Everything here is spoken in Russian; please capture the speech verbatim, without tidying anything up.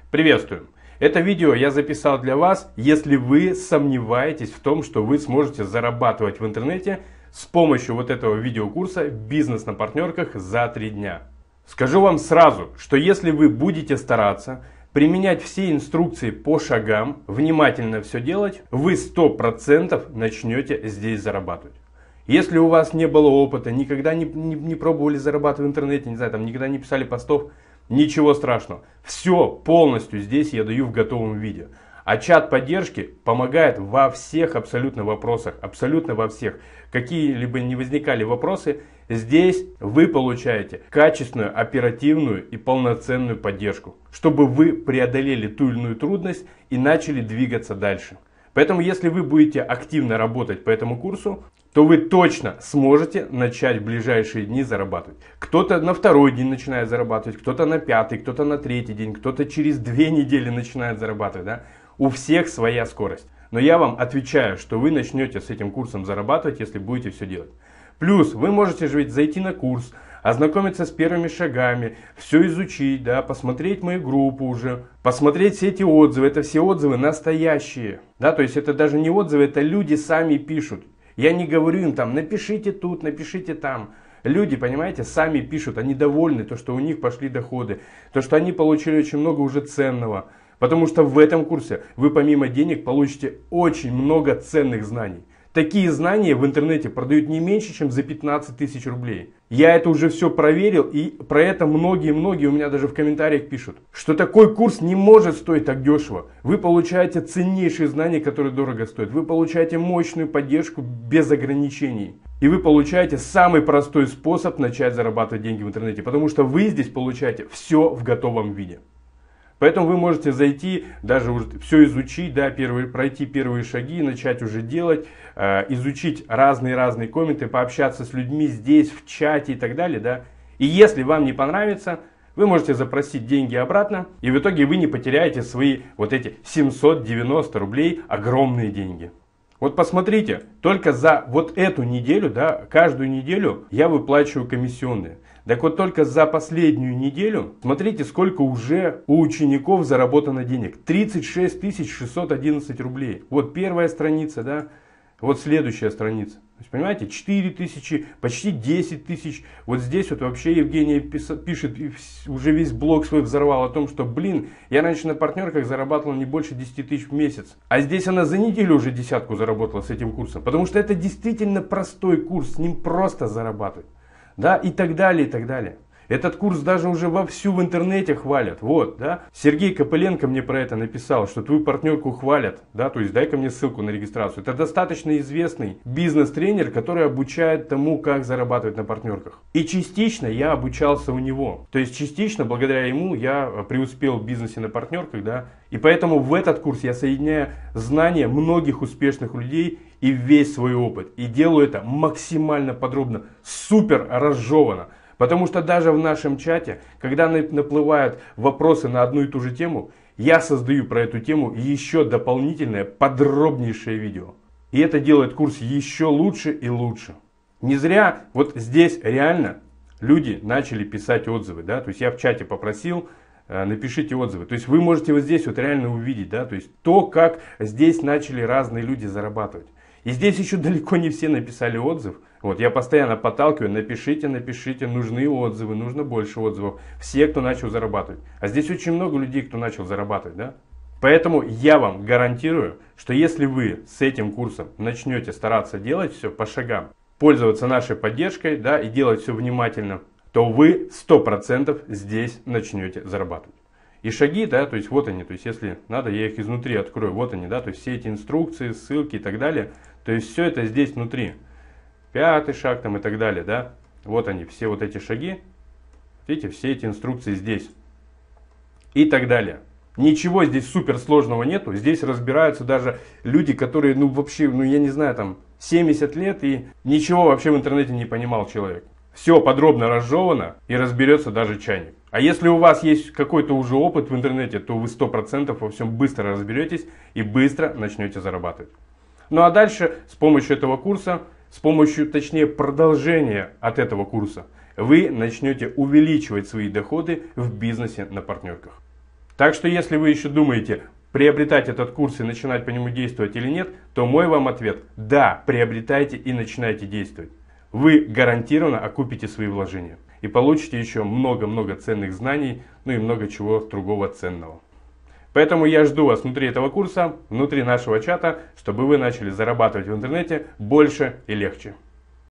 Приветствую! Это видео я записал для вас, если вы сомневаетесь в том, что вы сможете зарабатывать в интернете с помощью вот этого видеокурса «Бизнес на партнерках за три дня». Скажу вам сразу, что если вы будете стараться применять все инструкции по шагам, внимательно все делать, вы сто процентов начнете здесь зарабатывать. Если у вас не было опыта, никогда не, не, не пробовали зарабатывать в интернете, не знаю, там никогда не писали постов, ничего страшного. Все полностью здесь я даю в готовом виде. А чат поддержки помогает во всех абсолютно вопросах, абсолютно во всех. Какие-либо не возникали вопросы, здесь вы получаете качественную, оперативную и полноценную поддержку, чтобы вы преодолели ту или иную трудность и начали двигаться дальше. Поэтому, если вы будете активно работать по этому курсу, то вы точно сможете начать в ближайшие дни зарабатывать. Кто-то на второй день начинает зарабатывать, кто-то на пятый, кто-то на третий день, кто-то через две недели начинает зарабатывать. Да? У всех своя скорость. Но я вам отвечаю, что вы начнете с этим курсом зарабатывать, если будете все делать. Плюс вы можете же ведь зайти на курс, ознакомиться с первыми шагами, все изучить, да, посмотреть мою группу уже, посмотреть все эти отзывы. Это все отзывы настоящие. Да? То есть это даже не отзывы, это люди сами пишут. Я не говорю им там, напишите тут, напишите там. Люди, понимаете, сами пишут, они довольны, то, что у них пошли доходы, то, что они получили очень много уже ценного. Потому что в этом курсе вы помимо денег получите очень много ценных знаний. Такие знания в интернете продают не меньше, чем за пятнадцать тысяч рублей. Я это уже все проверил, и про это многие-многие у меня даже в комментариях пишут, что такой курс не может стоить так дешево. Вы получаете ценнейшие знания, которые дорого стоят. Вы получаете мощную поддержку без ограничений. И вы получаете самый простой способ начать зарабатывать деньги в интернете, потому что вы здесь получаете все в готовом виде. Поэтому вы можете зайти, даже уже все изучить, да, первые, пройти первые шаги, начать уже делать, э, изучить разные-разные комменты, пообщаться с людьми здесь, в чате и так далее. Да. И если вам не понравится, вы можете запросить деньги обратно, и в итоге вы не потеряете свои вот эти семьсот девяносто рублей, огромные деньги. Вот посмотрите, только за вот эту неделю, да, каждую неделю я выплачиваю комиссионные. Так вот только за последнюю неделю, смотрите, сколько уже у учеников заработано денег. тридцать шесть тысяч шестьсот одиннадцать рублей. Вот первая страница, да, вот следующая страница. То есть, понимаете, четыре тысячи, почти десять тысяч. Вот здесь вот вообще Евгения пишет, уже весь блог свой взорвал о том, что, блин, я раньше на партнерках зарабатывал не больше десяти тысяч в месяц. А здесь она за неделю уже десятку заработала с этим курсом. Потому что это действительно простой курс, с ним просто зарабатывать. Да, и так далее, и так далее. Этот курс даже уже вовсю в интернете хвалят. Вот, да. Сергей Копыленко мне про это написал, что твою партнерку хвалят. Да, то есть дай-ка мне ссылку на регистрацию. Это достаточно известный бизнес-тренер, который обучает тому, как зарабатывать на партнерках. И частично я обучался у него. То есть частично благодаря ему я преуспел в бизнесе на партнерках. Да, и поэтому в этот курс я соединяю знания многих успешных людей и весь свой опыт. И делаю это максимально подробно, супер разжевано. Потому что даже в нашем чате, когда наплывают вопросы на одну и ту же тему, я создаю про эту тему еще дополнительное, подробнейшее видео. И это делает курс еще лучше и лучше. Не зря вот здесь реально люди начали писать отзывы. Да? То есть я в чате попросил, напишите отзывы. То есть вы можете вот здесь вот реально увидеть, да? То есть то, как здесь начали разные люди зарабатывать. И здесь еще далеко не все написали отзыв. Вот, я постоянно подталкиваю, напишите, напишите, нужны отзывы, нужно больше отзывов. Все, кто начал зарабатывать. А здесь очень много людей, кто начал зарабатывать. Да? Поэтому я вам гарантирую, что если вы с этим курсом начнете стараться делать все по шагам, пользоваться нашей поддержкой, да, и делать все внимательно, то вы сто процентов здесь начнете зарабатывать. И шаги, да, то есть вот они, то есть если надо, я их изнутри открою, вот они, да, то есть все эти инструкции, ссылки и так далее, то есть все это здесь внутри. Пятый шаг там и так далее, да, вот они, все вот эти шаги, видите, все эти инструкции здесь и так далее. Ничего здесь супер сложного нету, здесь разбираются даже люди, которые, ну вообще, ну я не знаю, там семьдесят лет и ничего вообще в интернете не понимал человек. Все подробно разжевано и разберется даже чайник. А если у вас есть какой-то уже опыт в интернете, то вы сто процентов во всем быстро разберетесь и быстро начнете зарабатывать. Ну а дальше с помощью этого курса, с помощью, точнее, продолжения от этого курса, вы начнете увеличивать свои доходы в бизнесе на партнерках. Так что если вы еще думаете, приобретать этот курс и начинать по нему действовать или нет, то мой вам ответ – да, приобретайте и начинайте действовать. Вы гарантированно окупите свои вложения и получите еще много-много ценных знаний, ну и много чего другого ценного. Поэтому я жду вас внутри этого курса, внутри нашего чата, чтобы вы начали зарабатывать в интернете больше и легче.